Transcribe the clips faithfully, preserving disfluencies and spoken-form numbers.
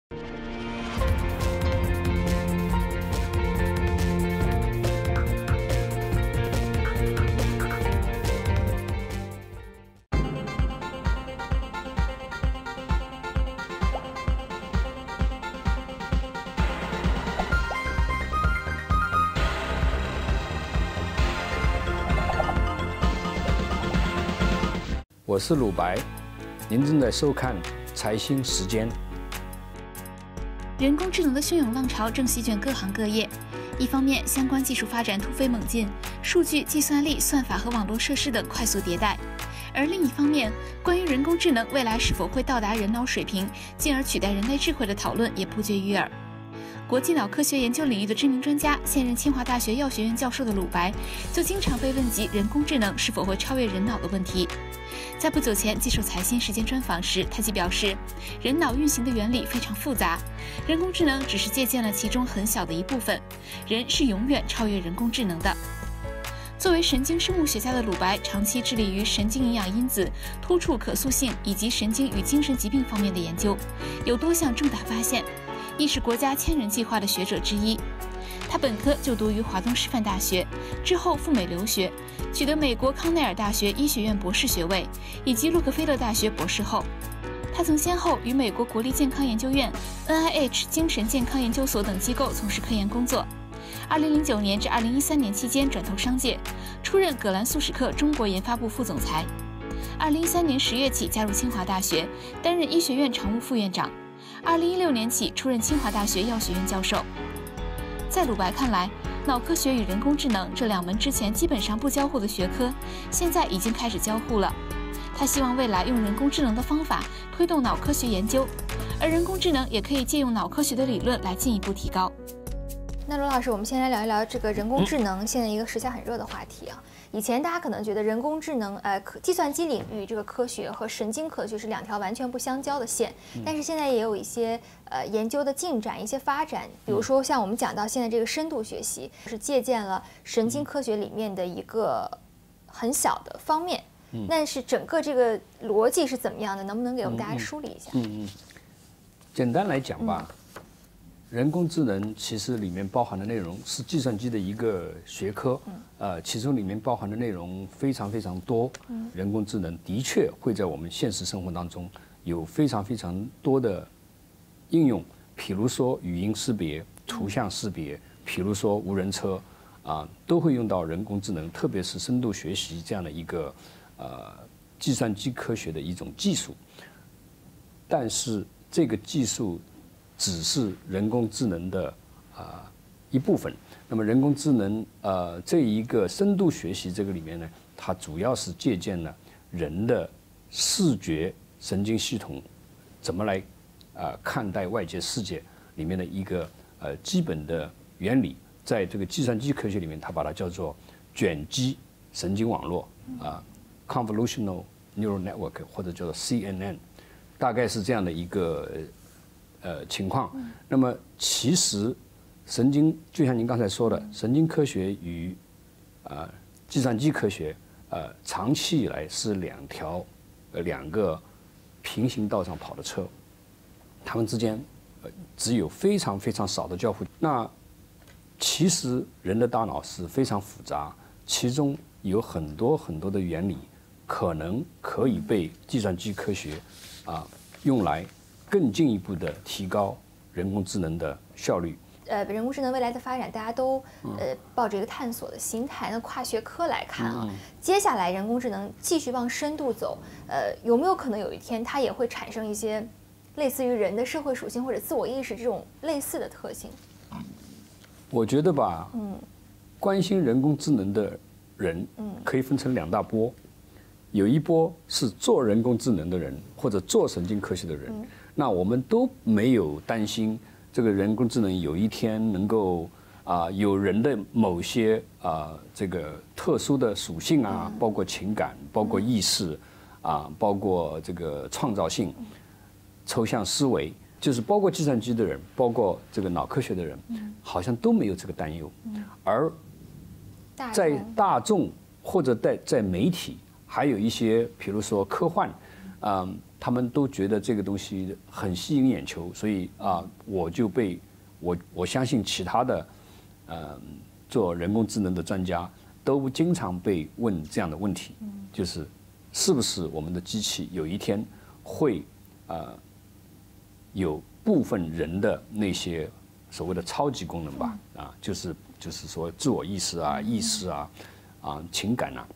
我是鲁白，您正在收看《财新时间》。 人工智能的汹涌浪潮正席卷各行各业，一方面，相关技术发展突飞猛进，数据、计算力、算法和网络设施等快速迭代；而另一方面，关于人工智能未来是否会到达人脑水平，进而取代人类智慧的讨论也不绝于耳。国际脑科学研究领域的知名专家、现任清华大学药学院教授的鲁白，就经常被问及人工智能是否会超越人脑的问题。在不久前接受财新时间专访时，他即表示，人脑运行的原理非常复杂，人工智能只是借鉴了其中很小的一部分，人是永远超越人工智能的。作为神经生物学家的鲁白，长期致力于神经营养因子、突触可塑性以及神经与精神疾病方面的研究，有多项重大发现，亦是国家千人计划的学者之一。他本科就读于华东师范大学，之后赴美留学，取得美国康奈尔大学医学院博士学位以及洛克菲勒大学博士后。他曾先后与美国国立健康研究院、N I H 精神健康研究所等机构从事科研工作。二零零九年至二零一三年期间转投商界，出任葛兰素史克中国研发部副总裁。二零一三年十月起加入清华大学，担任医学院常务副院长。二零一六年起出任清华大学药学院教授。在鲁白看来，脑科学与人工智能这两门之前基本上不交互的学科，现在已经开始交互了。他希望未来用人工智能的方法推动脑科学研究，而人工智能也可以借用脑科学的理论来进一步提高。 那罗老师，我们先来聊一聊这个人工智能，现在一个时下很热的话题啊。以前大家可能觉得人工智能，呃，计算机领域这个科学和神经科学是两条完全不相交的线，但是现在也有一些呃研究的进展，一些发展，比如说像我们讲到现在这个深度学习，是借鉴了神经科学里面的一个很小的方面，但是整个这个逻辑是怎么样的？能不能给我们大家梳理一下？ 嗯嗯，嗯简单来讲吧。嗯人工智能其实里面包含的内容是计算机的一个学科，呃，其中里面包含的内容非常非常多。人工智能的确会在我们现实生活当中有非常非常多的应用，比如说语音识别、图像识别，比如说无人车，啊，都会用到人工智能，特别是深度学习这样的一个呃计算机科学的一种技术。但是这个技术只是人工智能的啊、呃、一部分。那么人工智能呃这一个深度学习这个里面呢，它主要是借鉴了人的视觉神经系统怎么来啊、呃、看待外界世界里面的一个呃基本的原理，在这个计算机科学里面，它把它叫做卷积神经网络啊、呃、（Convolutional Neural Network） 或者叫做 C N N， 大概是这样的一个。呃，情况。那么其实神经就像您刚才说的，神经科学与啊、呃、计算机科学呃长期以来是两条呃两个平行道上跑的车，它们之间呃只有非常非常少的交互。那其实人的大脑是非常复杂，其中有很多很多的原理可能可以被计算机科学啊、呃、用来。更进一步的提高人工智能的效率。 呃，人工智能未来的发展，大家都呃抱着一个探索的心态。那跨学科来看啊，嗯、接下来人工智能继续往深度走，呃，有没有可能有一天它也会产生一些类似于人的社会属性或者自我意识这种类似的特性？ 我觉得吧，嗯，关心人工智能的人，嗯，可以分成两大波，有一波是做人工智能的人或者做神经科学的人。嗯，那我们都没有担心这个人工智能有一天能够啊、呃、有人的某些啊、呃、这个特殊的属性啊，包括情感，包括意识啊、呃，包括这个创造性、抽象思维，就是包括计算机的人，包括这个脑科学的人，好像都没有这个担忧。而在大众或者在在媒体，还有一些比如说科幻，嗯、呃。 他们都觉得这个东西很吸引眼球，所以啊，我就被我我相信其他的呃做人工智能的专家都经常被问这样的问题，就是是不是我们的机器有一天会呃有部分人的那些所谓的超级功能吧，啊，就是就是说自我意识啊、意识啊、啊情感啊。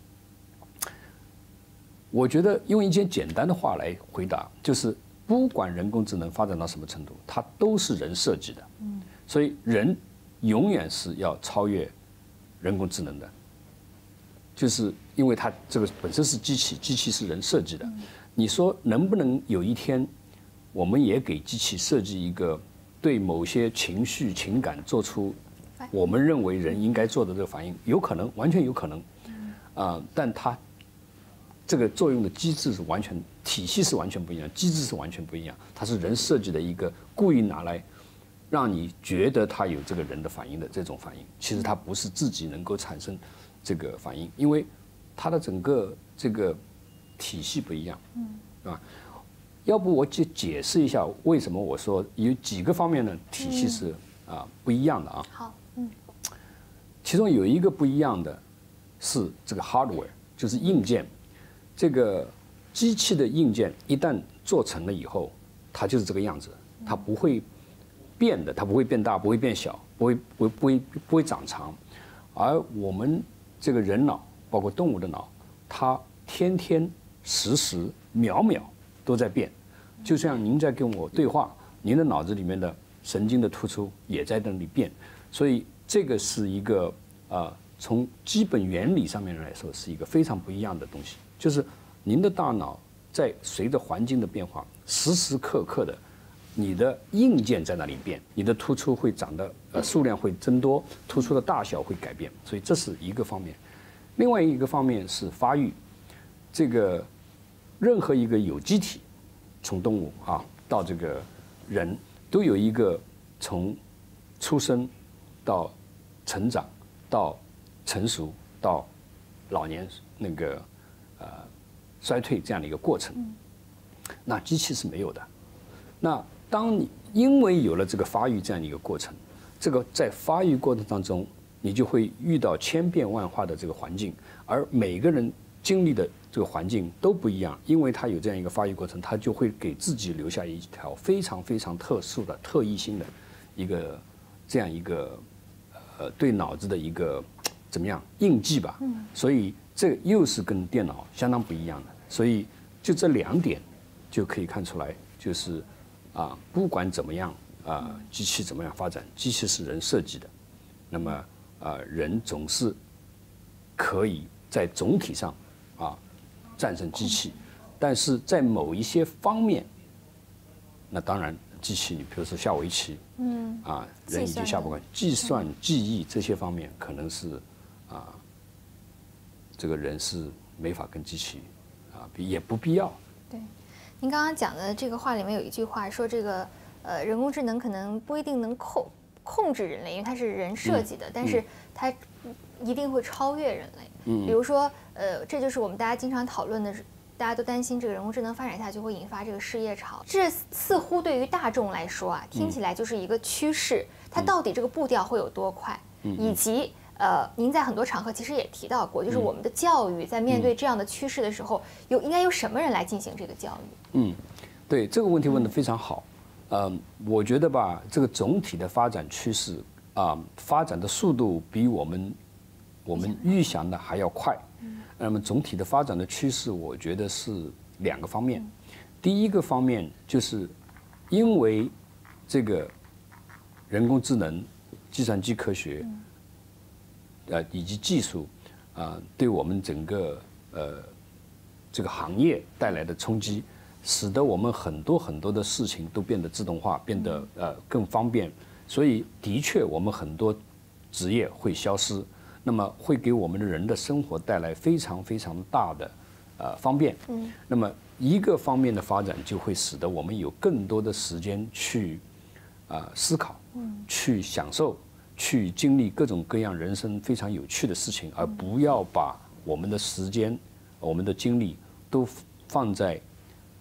我觉得用一些简单的话来回答，就是不管人工智能发展到什么程度，它都是人设计的。嗯，所以人永远是要超越人工智能的，就是因为它这个本身是机器，机器是人设计的。你说能不能有一天，我们也给机器设计一个对某些情绪情感做出我们认为人应该做的这个反应？有可能，完全有可能。啊、呃，但它这个作用的机制是完全，体系是完全不一样，机制是完全不一样。它是人设计的一个故意拿来让你觉得它有这个人的反应的这种反应，其实它不是自己能够产生这个反应，因为它的整个这个体系不一样，嗯，是吧？要不我就解释一下为什么我说有几个方面的体系是啊不一样的啊。 好，嗯， 其中有一个不一样的是这个 hardware， 就是硬件。这个机器的硬件一旦做成了以后，它就是这个样子，它不会变的，它不会变大，不会变小，不会不会不会不会长长。而我们这个人脑，包括动物的脑，它天天时时秒秒都在变。就像您在跟我对话，您的脑子里面的神经的突出也在那里变。所以这个是一个呃，从基本原理上面来说，是一个非常不一样的东西。就是您的大脑在随着环境的变化，时时刻刻的，你的硬件在那里变，你的突出会长得呃数量会增多，突出的大小会改变，所以这是一个方面。另外一个方面是发育，这个任何一个有机体，从动物啊到这个人，都有一个从出生到成长到成熟到老年那个。呃，衰退这样的一个过程，那机器是没有的。那当你因为有了这个发育这样的一个过程，这个在发育过程当中，你就会遇到千变万化的这个环境，而每个人经历的这个环境都不一样，因为他有这样一个发育过程，他就会给自己留下一条非常非常特殊的、特异性的一个这样一个呃对脑子的一个怎么样印记吧。嗯，所以。这又是跟电脑相当不一样的，所以就这两点就可以看出来，就是啊，不管怎么样啊，机器怎么样发展，机器是人设计的，那么啊，人总是可以在总体上啊战胜机器，但是在某一些方面，那当然机器，你比如说下围棋，嗯，啊，人已经下不关，计算、记忆这些方面可能是啊。这个人是没法跟机器啊，也不必要。 对，您刚刚讲的这个话里面有一句话说，这个呃人工智能可能不一定能控控制人类，因为它是人设计的，嗯、但是它一定会超越人类。嗯，比如说呃，这就是我们大家经常讨论的，大家都担心这个人工智能发展下去会引发这个失业潮。这似乎对于大众来说啊，听起来就是一个趋势，嗯、它到底这个步调会有多快，嗯、以及。呃，您在很多场合其实也提到过，就是我们的教育在面对这样的趋势的时候，有应该由什么人来进行这个教育？ 嗯，对，这个问题问得非常好。呃，我觉得吧，这个总体的发展趋势啊、呃，发展的速度比我们我们预想的还要快。那么总体的发展的趋势，我觉得是两个方面。第一个方面就是因为这个人工智能、计算机科学。呃，以及技术，啊、呃，对我们整个呃这个行业带来的冲击，使得我们很多很多的事情都变得自动化，变得呃更方便。所以，的确，我们很多职业会消失，那么会给我们的人的生活带来非常非常大的呃方便。嗯。那么一个方面的发展，就会使得我们有更多的时间去啊、呃、思考，嗯，去享受。去经历各种各样人生非常有趣的事情，而不要把我们的时间、我们的精力都放在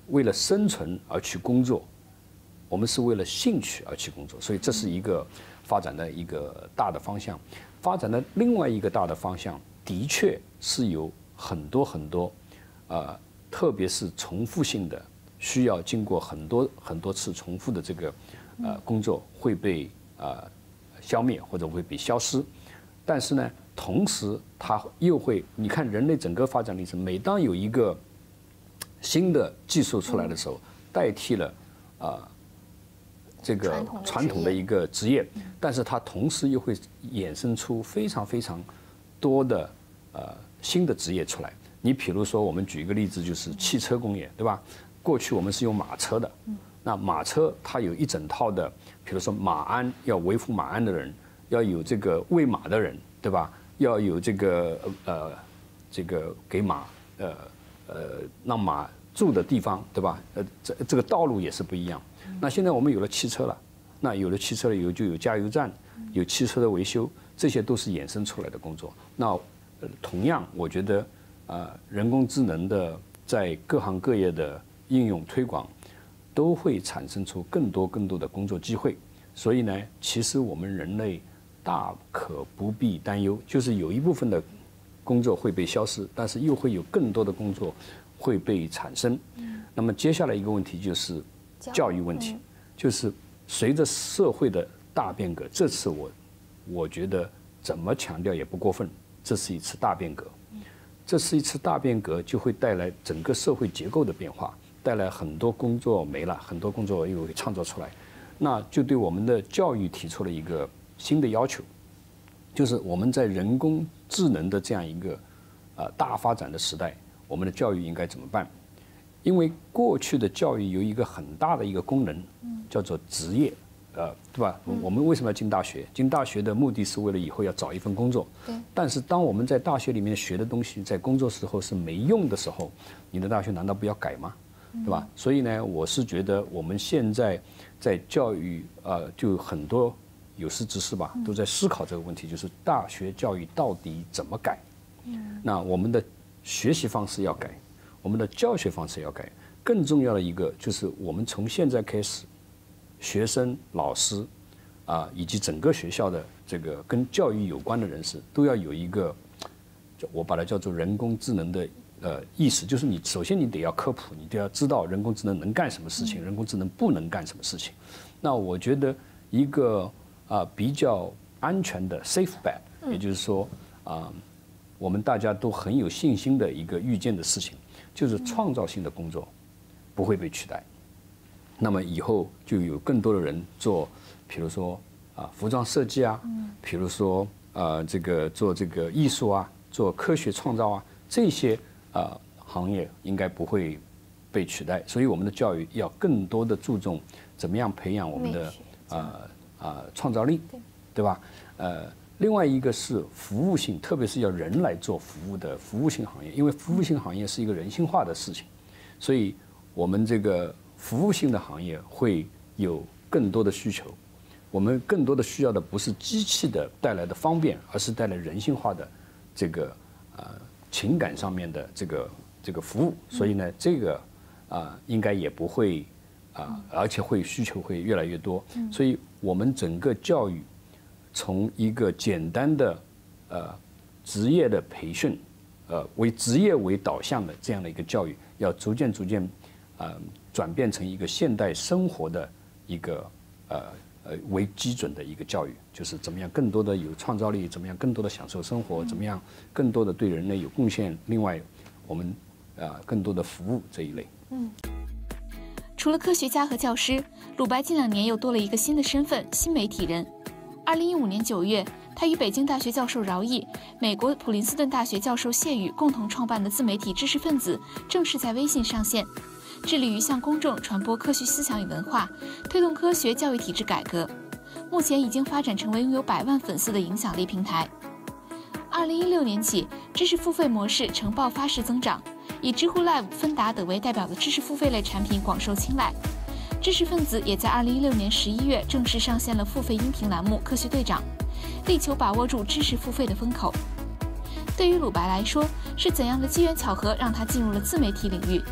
为了生存而去工作，我们是为了兴趣而去工作，所以这是一个发展的一个大的方向。发展的另外一个大的方向，的确是有很多很多，呃，特别是重复性的，需要经过很多很多次重复的这个呃工作会被呃消灭或者会被消失。但是呢，同时它又会，你看人类整个发展历程，每当有一个新的技术出来的时候，代替了啊、呃、这个传统的一个职业，但是它同时又会衍生出非常非常多的呃新的职业出来。你比如说，我们举一个例子，就是汽车工业，对吧？过去我们是用马车的，那马车它有一整套的，比如说马鞍，要维护马鞍的人，要有这个喂马的人，对吧？要有这个呃这个给马呃呃让马住的地方，对吧？呃这这个道路也是不一样。那现在我们有了汽车了，那有了汽车了以后就有加油站，有汽车的维修，这些都是衍生出来的工作。那呃同样，我觉得啊、呃、人工智能的在各行各业的应用推广，都会产生出更多更多的工作机会。所以呢，其实我们人类大可不必担忧，就是有一部分的工作会被消失，但是又会有更多的工作会被产生。那么接下来一个问题就是教育问题，就是随着社会的大变革，这次我我觉得怎么强调也不过分，这是一次大变革。这是一次大变革，就会带来整个社会结构的变化，带来很多工作没了，很多工作又会创造出来，那就对我们的教育提出了一个新的要求，就是我们在人工智能的这样一个呃大发展的时代，我们的教育应该怎么办？因为过去的教育有一个很大的一个功能，叫做职业，呃，对吧？我们为什么要进大学？进大学的目的是为了以后要找一份工作。但是当我们在大学里面学的东西，在工作时候是没用的时候，你的大学难道不要改吗？对吧？所以呢，我是觉得我们现在在教育，呃，就很多有识之士吧，都在思考这个问题，就是大学教育到底怎么改？那我们的学习方式要改，我们的教学方式要改，更重要的一个就是我们从现在开始，学生、老师啊，以及整个学校的这个跟教育有关的人士，都要有一个，我把它叫做人工智能的呃意识，就是你首先你得要科普，你得要知道人工智能能干什么事情，人工智能不能干什么事情。那我觉得一个啊比较安全的 safe bet， 也就是说啊，我们大家都很有信心的一个预见的事情，就是创造性的工作不会被取代。那么以后就有更多的人做，比如说啊服装设计啊，比如说呃这个做这个艺术啊，做科学创造啊，这些啊行业应该不会被取代。所以我们的教育要更多的注重怎么样培养我们的啊啊创造力，对吧？呃，另外一个是服务性，特别是要人来做服务的服务性行业，因为服务性行业是一个人性化的事情，所以我们这个服务性的行业会有更多的需求。我们更多的需要的不是机器的带来的方便，而是带来人性化的这个呃情感上面的这个这个服务。所以呢，这个啊、呃、应该也不会啊、呃，而且会需求会越来越多。所以我们整个教育从一个简单的呃职业的培训，呃为职业为导向的这样的一个教育，要逐渐逐渐呃转变成一个现代生活的一个呃呃为基准的一个教育，就是怎么样更多的有创造力，怎么样更多的享受生活，怎么样更多的对人类有贡献。另外，我们啊、呃、更多的服务这一类。 嗯。除了科学家和教师，鲁白近两年又多了一个新的身份——新媒体人。二零一五年九月，他与北京大学教授饶毅、美国普林斯顿大学教授谢宇共同创办的自媒体知识分子正式在微信上线，致力于向公众传播科学思想与文化，推动科学教育体制改革。目前已经发展成为拥有百万粉丝的影响力平台。二零一六年起，知识付费模式呈爆发式增长，以知乎 Live、芬达等为代表的知识付费类产品广受青睐。知识分子也在二零一六年十一月正式上线了付费音频栏目《科学队长》，力求把握住知识付费的风口。对于鲁白来说，是怎样的机缘巧合让他进入了自媒体领域？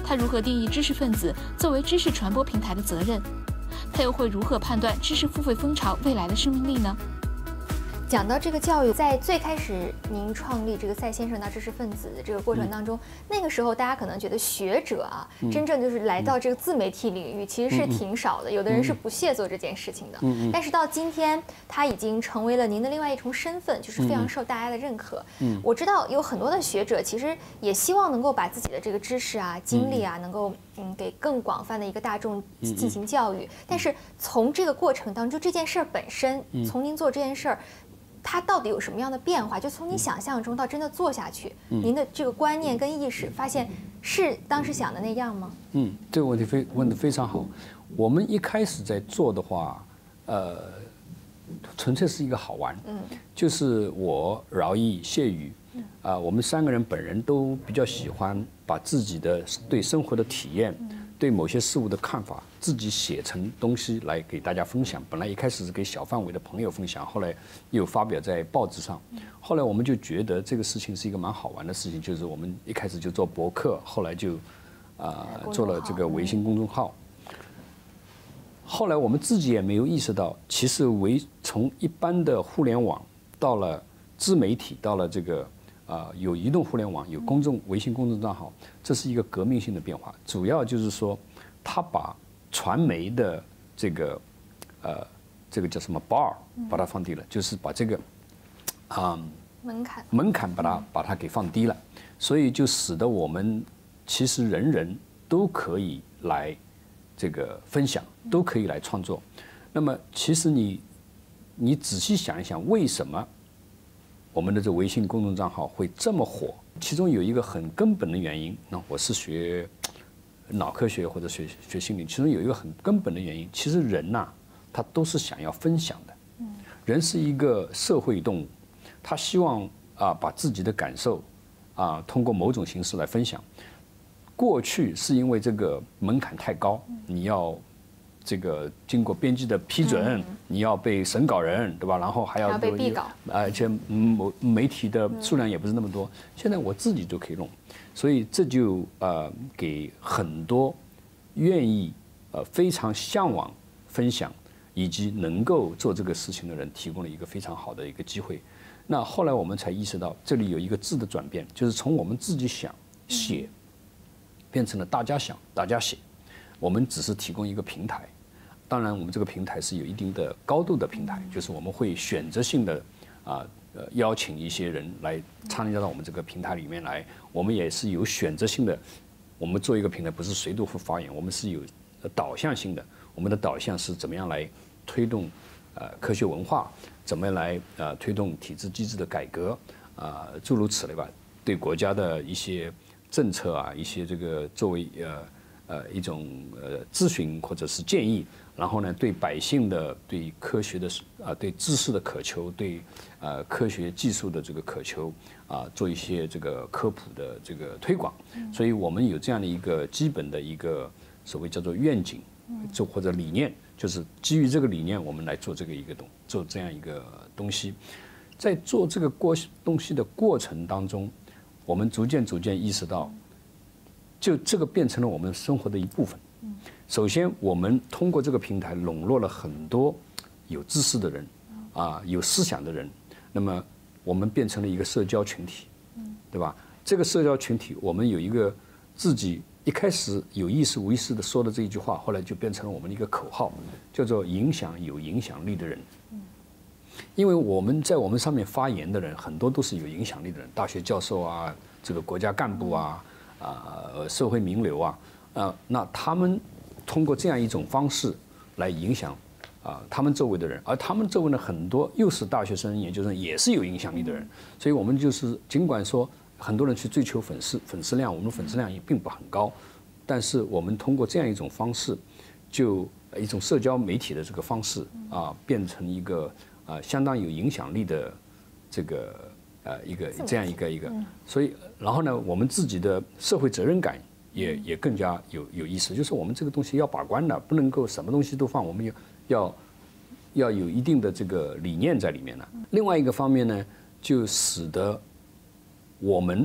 他如何定义知识分子作为知识传播平台的责任？他又会如何判断知识付费风潮未来的生命力呢？ 讲到这个教育，在最开始您创立这个赛先生到知识分子的这个过程当中，嗯、那个时候大家可能觉得学者啊，嗯、真正就是来到这个自媒体领域，嗯、其实是挺少的，有的人是不屑做这件事情的。嗯、但是到今天，他已经成为了您的另外一重身份，就是非常受大家的认可。嗯、我知道有很多的学者其实也希望能够把自己的这个知识啊、经历啊，能够嗯给更广泛的一个大众进行教育。但是从这个过程当中，这件事儿本身，从您做这件事儿。它到底有什么样的变化？就从你想象中到真的做下去，嗯、您的这个观念跟意识，发现是当时想的那样吗？ 嗯，这个问题非问得非常好。我们一开始在做的话，呃，纯粹是一个好玩，嗯，就是我饶毅、谢宇，啊、呃，我们三个人本人都比较喜欢把自己的对生活的体验。嗯对某些事物的看法，自己写成东西来给大家分享。本来一开始是给小范围的朋友分享，后来又发表在报纸上。后来我们就觉得这个事情是一个蛮好玩的事情，就是我们一开始就做博客，后来就啊、呃、做了这个微信公众号。后来我们自己也没有意识到，其实微从一般的互联网到了自媒体，到了这个。啊、呃，有移动互联网，有公众微信公众账号，这是一个革命性的变化。主要就是说，他把传媒的这个，呃，这个叫什么 bar， 把它放低了，就是把这个，啊、嗯， 门槛门槛把它把它给放低了，所以就使得我们其实人人都可以来这个分享，都可以来创作。那么其实你你仔细想一想，为什么？我们的这微信公众账号会这么火，其中有一个很根本的原因。那我是学脑科学或者学学心理，其中有一个很根本的原因，其实人呐、啊，他都是想要分享的。人是一个社会动物，他希望啊把自己的感受啊通过某种形式来分享。过去是因为这个门槛太高，你要。这个经过编辑的批准，嗯、你要被审稿人，对吧？然后还要被毙稿， 而且某媒体的数量也不是那么多。嗯、现在我自己就可以弄，所以这就呃给很多愿意呃非常向往分享以及能够做这个事情的人提供了一个非常好的一个机会。那后来我们才意识到，这里有一个质的转变，就是从我们自己想写，变成了大家想大家写，我们只是提供一个平台。当然，我们这个平台是有一定的高度的平台，就是我们会选择性的啊呃邀请一些人来参加到我们这个平台里面来。我们也是有选择性的，我们做一个平台不是谁都会发言，我们是有导向性的。我们的导向是怎么样来推动呃科学文化，怎么样来呃推动体制机制的改革啊、呃、诸如此类吧。对国家的一些政策啊，一些这个作为呃呃一种呃咨询或者是建议。然后呢，对百姓的对科学的啊，对知识的渴求，对呃科学技术的这个渴求啊，做一些这个科普的这个推广。所以我们有这样的一个基本的一个所谓叫做愿景，就或者理念，就是基于这个理念，我们来做这个一个东做这样一个东西。在做这个过东西的过程当中，我们逐渐逐渐意识到，就这个变成了我们生活的一部分。首先，我们通过这个平台笼络了很多有知识的人，啊，有思想的人。那么，我们变成了一个社交群体，对吧？这个社交群体，我们有一个自己一开始有意识无意识的说的这一句话，后来就变成了我们的一个口号，叫做“影响有影响力的人”。因为我们在我们上面发言的人，很多都是有影响力的人，大学教授啊，这个国家干部啊，啊，社会名流啊。啊，那他们通过这样一种方式来影响啊他们周围的人，而他们周围的很多又是大学生、研究生，也是有影响力的人。所以我们就是尽管说很多人去追求粉丝粉丝量，我们粉丝量也并不很高，但是我们通过这样一种方式，就一种社交媒体的这个方式啊，变成一个啊相当有影响力的这个呃一个这样一个一个，所以然后呢，我们自己的社会责任感。也也更加有有意思，就是我们这个东西要把关的，不能够什么东西都放，我们要要要有一定的这个理念在里面的。另外一个方面呢，就使得我们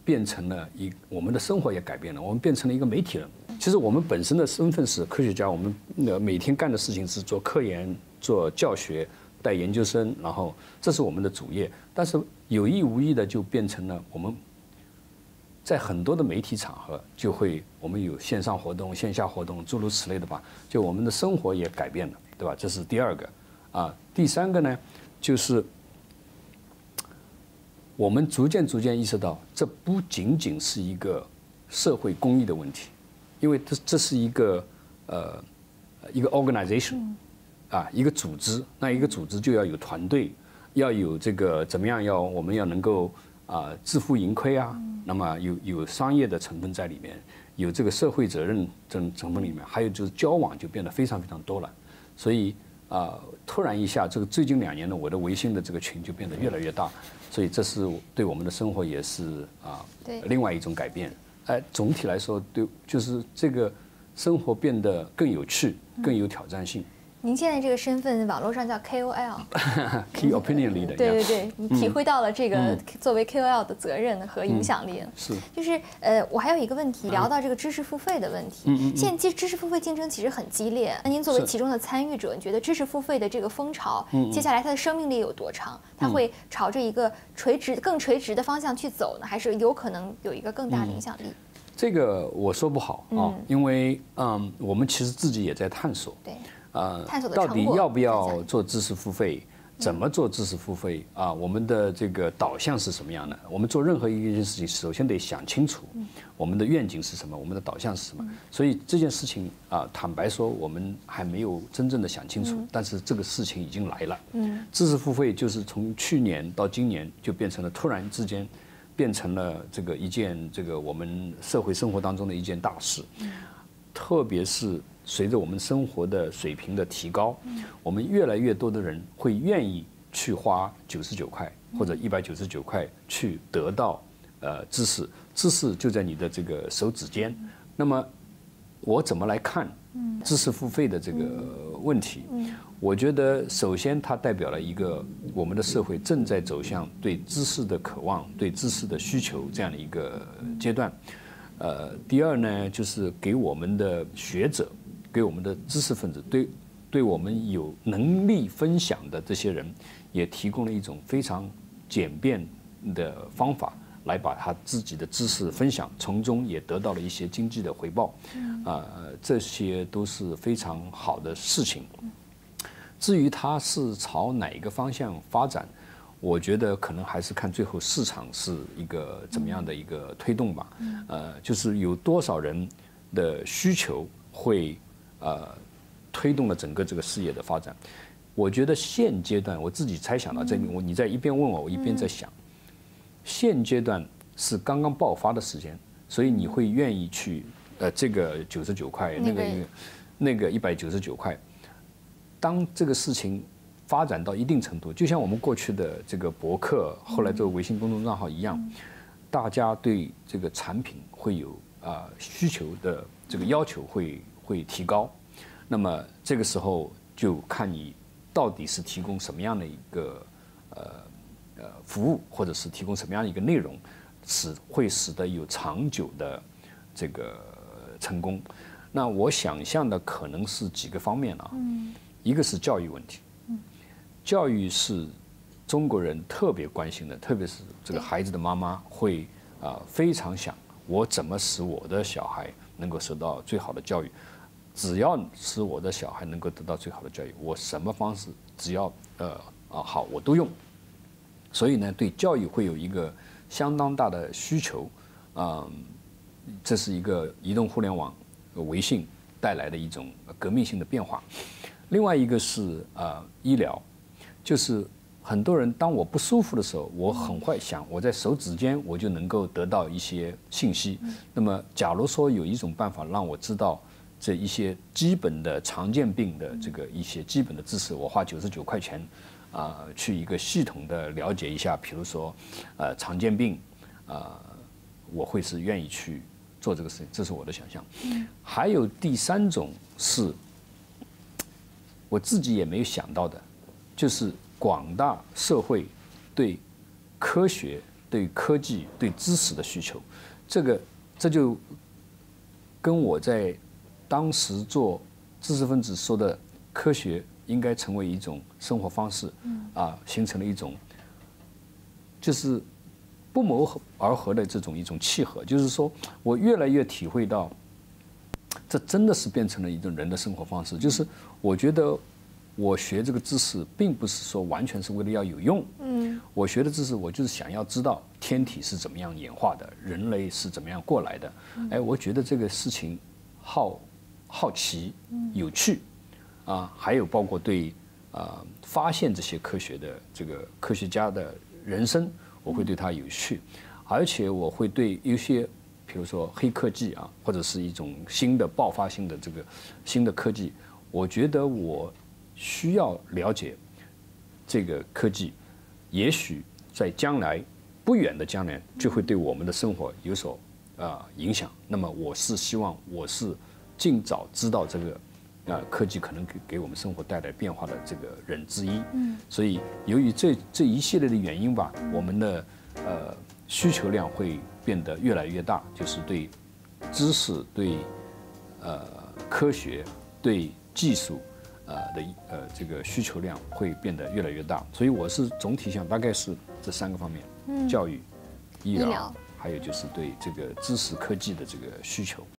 变成了一我们的生活也改变了，我们变成了一个媒体人。其实我们本身的身份是科学家，我们呃每天干的事情是做科研、做教学、带研究生，然后这是我们的主业。但是有意无意的就变成了我们在很多的媒体场合就会我们有线上活动、线下活动，诸如此类的吧，就我们的生活也改变了，对吧？这是第二个啊。第三个呢，就是我们逐渐逐渐意识到，这不仅仅是一个社会公益的问题。因为这这是一个呃一个 organization 啊，一个组织，那一个组织就要有团队，要有这个怎么样要我们要能够啊自负盈亏啊，那么有有商业的成分在里面，有这个社会责任成成分里面，还有就是交往就变得非常非常多了，所以啊突然一下这个最近两年呢，我的微信的这个群就变得越来越大，所以这是对我们的生活也是啊另外一种改变。哎，总体来说，对，就是这个生活变得更有趣，更有挑战性。 您现在这个身份，网络上叫 K O L，Key Opinion Leader。 对对对，你体会到了这个作为 K O L 的责任和影响力。 是。 就是呃，我还有一个问题，聊到这个知识付费的问题。嗯嗯。现在知知识付费竞争其实很激烈，那您作为其中的参与者，你觉得知识付费的这个风潮，接下来它的生命力有多长？它会朝着一个垂直、更垂直的方向去走呢，还是有可能有一个更大的影响力？ 这个我说不好啊，因为嗯，我们其实自己也在探索。 对。 呃，到底要不要做知识付费？怎么做知识付费啊？我们的这个导向是什么样的？我们做任何一件事情，首先得想清楚，我们的愿景是什么，我们的导向是什么。所以这件事情啊，坦白说，我们还没有真正的想清楚。但是这个事情已经来了。嗯，知识付费就是从去年到今年就变成了突然之间，变成了这个一件这个我们社会生活当中的一件大事。特别是随着我们生活的水平的提高，我们越来越多的人会愿意去花九十九块或者一百九十九块去得到呃知识，知识就在你的这个手指间。那么我怎么来看知识付费的这个问题？我觉得首先它代表了一个我们的社会正在走向对知识的渴望、对知识的需求这样的一个阶段。呃，第二呢，就是给我们的学者、给我们的知识分子、对对我们有能力分享的这些人，也提供了一种非常简便的方法，来把他自己的知识分享，从中也得到了一些经济的回报。啊、呃，这些都是非常好的事情。至于它是朝哪一个方向发展，我觉得可能还是看最后市场是一个怎么样的一个推动吧。呃，就是有多少人的需求会呃推动了整个这个事业的发展。我觉得现阶段我自己猜想到这里，我你在一边问我，我一边在想，现阶段是刚刚爆发的时间，所以你会愿意去呃这个九十九块，那个那个一百九十九块，当这个事情发展到一定程度，就像我们过去的这个博客，后来这个微信公众账号一样，大家对这个产品会有啊、呃、需求的这个要求会会提高，那么这个时候就看你到底是提供什么样的一个呃呃服务，或者是提供什么样的一个内容，使会使得有长久的这个成功。那我想象的可能是几个方面啊，一个是教育问题。教育是中国人特别关心的，特别是这个孩子的妈妈会啊、呃、非常想，我怎么使我的小孩能够受到最好的教育？只要使我的小孩能够得到最好的教育，我什么方式只要呃啊好我都用。所以呢，对教育会有一个相当大的需求，嗯、呃，这是一个移动互联网、微信带来的一种革命性的变化。另外一个是呃医疗。就是很多人，当我不舒服的时候，我很会想，我在手指间我就能够得到一些信息。那么，假如说有一种办法让我知道这一些基本的常见病的这个一些基本的知识，我花九十九块钱，啊、呃，去一个系统的了解一下，比如说，呃，常见病，啊、呃，我会是愿意去做这个事情，这是我的想象。还有第三种是，我自己也没有想到的。就是广大社会对科学对科技、对知识的需求，这个这就跟我在当时做知识分子说的科学应该成为一种生活方式，啊，形成了一种就是不谋而合的这种一种契合。就是说我越来越体会到，这真的是变成了一种人的生活方式。就是我觉得我学这个知识，并不是说完全是为了要有用，嗯，我学的知识，我就是想要知道天体是怎么样演化的，人类是怎么样过来的。哎，我觉得这个事情好好奇、有趣，啊，还有包括对啊发现这些科学的这个科学家的人生，我会对他有趣，而且我会对有些，比如说黑科技啊，或者是一种新的爆发性的这个新的科技，我觉得我需要了解这个科技，也许在将来不远的将来就会对我们的生活有所啊影响。那么我是希望我是尽早知道这个啊科技可能给给我们生活带来变化的这个人之一。嗯，所以由于这这一系列的原因吧，我们的呃需求量会变得越来越大，就是对知识、对呃科学、对技术。呃的呃这个需求量会变得越来越大，所以我是总体上大概是这三个方面：嗯、教育、医疗，还有就是对这个知识科技的这个需求。